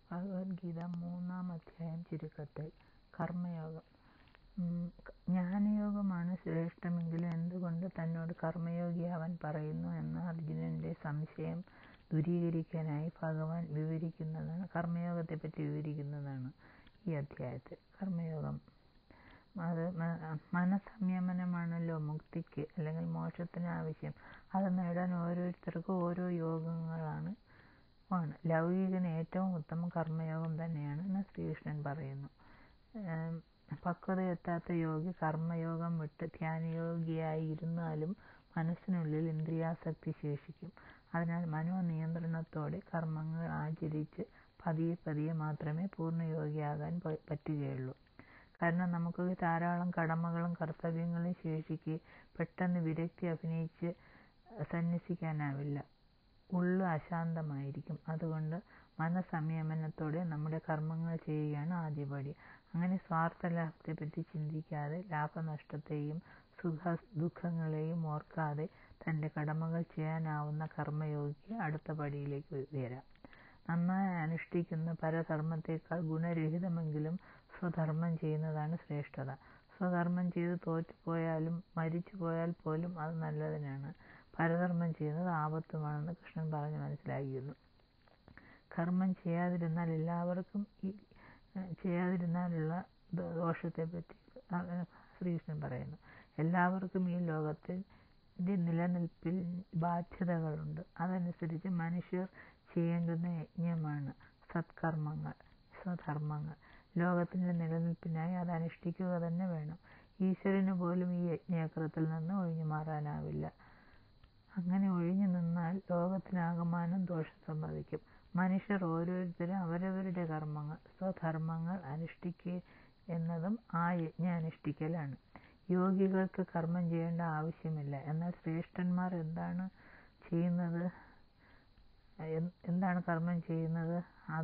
ഭഗവത്ഗീത 3-ാം അധ്യായം ചുരുക്കത്തിൽ. കർമ്മയോഗം. ജ്ഞാനയോഗമാണ് ശ്രേഷ്ഠമെങ്കിലും എന്തുകൊണ്ട് തന്നോട് കർമ്മയോഗിയാവാൻ പറയുന്നു എന്ന അർജുനന്റെ സംശയം ദൂരീകരിക്കാനായി ഭഗവാൻ കർമ്മയോഗത്തെപ്പറ്റി വിവരിക്കുന്നതാണ് ഈ അധ്യായത്തിൽ. കർമ്മയോഗം അത് മനസ്സംയമനമാണല്ലോ മുക്തിക്ക് അല്ലെങ്കിൽ മോക്ഷത്തിന് ആവശ്യം. അത് നേടാൻ ഓരോരുത്തർക്കും ഓരോ യോഗങ്ങളാണ്. ലൗകികന് ഏറ്റവും ഉത്തമം കർമ്മയോഗം തന്നെയാണ് എന്ന് ശ്രീകൃഷ്ണൻ പറയുന്നു. പക്വതയെത്താത്ത യോഗി കർമ്മയോഗം വിട്ട് ധ്യാനയോഗിയായിരുന്നാലും മനസ്സിനുള്ളിൽ ഇന്ദ്രിയാസക്തി ശേഷിക്കും. അതിനാൽ മനോനിയന്ത്രണത്തോടെ കർമ്മങ്ങൾ ആചരിച്ച് പതിയെ പതിയെ മാത്രമേ പൂർണ്ണയോഗിയാകാൻ പറ്റുകയുള്ളൂ. കാരണം നമുക്ക് ധാരാളം കടമകളും കർത്തവ്യങ്ങളും ശേഷിക്കെ പെട്ടെന്ന് വിരക്തി അഭിനയിച്ച് സന്യസിക്കാനാവില്ല. ഉള്ളു അശാന്തമായിരിക്കും. അതുകൊണ്ട് മനസ്സംയമനത്തോടെ നമ്മുടെ കർമ്മങ്ങൾ ചെയ്യുകയാണ് ആദ്യപടി. അങ്ങനെ സ്വാർത്ഥലാഭത്തെപ്പറ്റി ചിന്തിക്കാതെ ലാഭനഷ്ടത്തെയും സുഖദുഃഖങ്ങളെയും ഓർക്കാതെ തൻ്റെ കടമകൾ ചെയ്യാനാവുന്ന കർമ്മയോഗിക്ക് അടുത്ത പടിയിലേക്ക് ഉയരാം. നന്നായി അനുഷ്ഠിക്കുന്ന പരധർമ്മത്തേക്കാൾ ഗുണരഹിതമെങ്കിലും സ്വധർമ്മം ചെയ്യുന്നതാണ് ശ്രേഷ്ഠത. സ്വധർമ്മം ചെയ്ത് തോറ്റുപോയാലും മരിച്ചു പോയാൽ പോലും അത് നല്ലതിനാണ്. പരധർമ്മം ചെയ്യുന്നത് ആപത്തുമാണെന്ന് കൃഷ്ണൻ പറഞ്ഞ് മനസ്സിലാക്കിയിരുന്നു. കർമ്മം ചെയ്യാതിരുന്നാലുള്ള ദോഷത്തെപ്പറ്റി ശ്രീകൃഷ്ണൻ പറയുന്നു. എല്ലാവർക്കും ഈ ലോകത്തിൻ്റെ നിലനിൽപ്പിൽ ബാധ്യതകളുണ്ട്. അതനുസരിച്ച് മനുഷ്യർ ചെയ്യേണ്ടുന്ന യജ്ഞമാണ് സ്വധർമ്മങ്ങൾ. ലോകത്തിൻ്റെ നിലനിൽപ്പിനായി അത് അനുഷ്ഠിക്കുക തന്നെ വേണം. ഈശ്വരന് പോലും ഈ യജ്ഞചക്രത്തിൽ നിന്ന് ഒഴിഞ്ഞു മാറാനാവില്ല. അങ്ങനെ ഒഴിഞ്ഞു നിന്നാൽ ലോകത്തിനാകമാനം ദോഷം സംഭവിക്കും. മനുഷ്യർ ഓരോരുത്തരും അവരവരുടെ സ്വധർമ്മങ്ങൾ അനുഷ്ഠിക്കുക എന്നതും ആ യജ്ഞ അനുഷ്ഠിക്കലാണ്. യോഗികൾക്ക് കർമ്മം ചെയ്യേണ്ട ആവശ്യമില്ല. എന്നാൽ ശ്രേഷ്ഠന്മാർ എന്താണ് കർമ്മം ചെയ്യുന്നത്?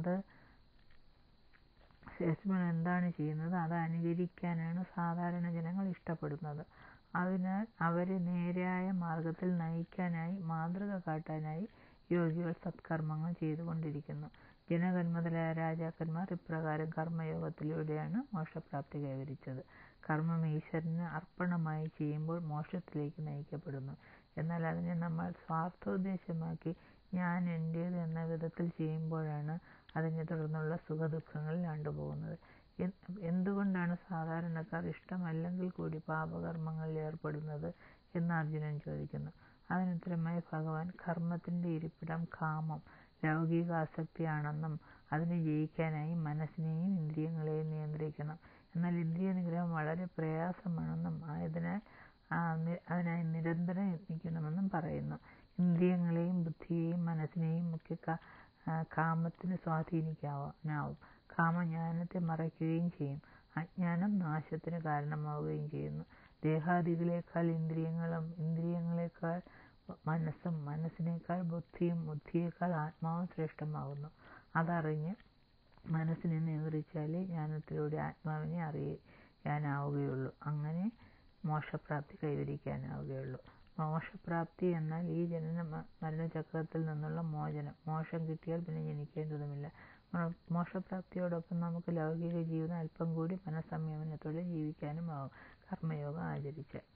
അത് അനുകരിക്കാനാണ് സാധാരണ ജനങ്ങൾ ഇഷ്ടപ്പെടുന്നത്. അതിനാൽ അവരെ നേരായ മാർഗത്തിൽ നയിക്കാനായി മാതൃക കാട്ടാനായി യോഗികൾ സത്കർമ്മങ്ങൾ ചെയ്തുകൊണ്ടിരിക്കുന്നു. ജനകൻ മുതലായ രാജാക്കന്മാർ ഇപ്രകാരം കർമ്മയോഗത്തിലൂടെയാണ് മോക്ഷപ്രാപ്തി കൈവരിച്ചത്. കർമ്മം ഈശ്വരന് അർപ്പണമായി ചെയ്യുമ്പോൾ മോക്ഷത്തിലേക്ക് നയിക്കപ്പെടുന്നു. എന്നാൽ അതിനെ നമ്മൾ സ്വാർത്ഥോദ്ദേശമാക്കി ഞാൻ എൻ്റേത് എന്ന വിധത്തിൽ ചെയ്യുമ്പോഴാണ് അതിനെ തുടർന്നുള്ള സുഖദുഃഖങ്ങളിൽ ആണ്ടുപോകുന്നത്. എന്തുകൊണ്ടാണ് സാധാരണക്കാർ ഇഷ്ടമല്ലെങ്കിൽ കൂടി പാപകർമ്മങ്ങളിൽ ഏർപ്പെടുന്നത് എന്ന് അർജുനൻ ചോദിക്കുന്നു. അതിനുത്തരമായി ഭഗവാൻ കർമ്മത്തിൻ്റെ ഇരിപ്പിടം കാമം, ലൗകിക ആസക്തിയാണെന്നും അതിനെ ജയിക്കാനായി മനസ്സിനെയും ഇന്ദ്രിയങ്ങളെയും നിയന്ത്രിക്കണം. എന്നാൽ ഇന്ദ്രിയ നിഗ്രഹം വളരെ പ്രയാസമാണെന്നും അതിനായി നിരന്തരം യത്നിക്കണമെന്നും പറയുന്നു. ഇന്ദ്രിയങ്ങളെയും ബുദ്ധിയെയും മനസ്സിനെയും ഒക്കെ കാമത്തിന് സ്വാധീനിക്കാനാവും. കാമം ജ്ഞാനത്തെ മറയ്ക്കുകയും ചെയ്യും. അജ്ഞാനം നാശത്തിന് കാരണമാവുകയും ചെയ്യുന്നു. ദേഹാദികളേക്കാൾ ഇന്ദ്രിയങ്ങളും, ഇന്ദ്രിയങ്ങളേക്കാൾ മനസ്സും, മനസ്സിനേക്കാൾ ബുദ്ധിയും, ബുദ്ധിയേക്കാൾ ആത്മാവും ശ്രേഷ്ഠമാകുന്നു. അതറിഞ്ഞ് മനസ്സിനെ നിയന്ത്രിച്ചാലേ ജ്ഞാനത്തിലൂടെ ആത്മാവിനെ അറിയാനാവുകയുള്ളൂ. അങ്ങനെ മോക്ഷപ്രാപ്തി കൈവരിക്കാനാവുകയുള്ളൂ. മോക്ഷപ്രാപ്തി എന്നാൽ ഈ ജനന മരണചക്രത്തിൽ നിന്നുള്ള മോചനം. മോക്ഷം കിട്ടിയാൽ പിന്നെ ജനിക്കേണ്ടതുമില്ല. മോക്ഷപ്രാപ്തിയോടൊപ്പം നമുക്ക് ലൗകിക ജീവിതം അല്പം കൂടി മനസ്സംയമനത്തോടെ ജീവിക്കാനുമാവും കർമ്മയോഗം ആചരിച്ചാൽ.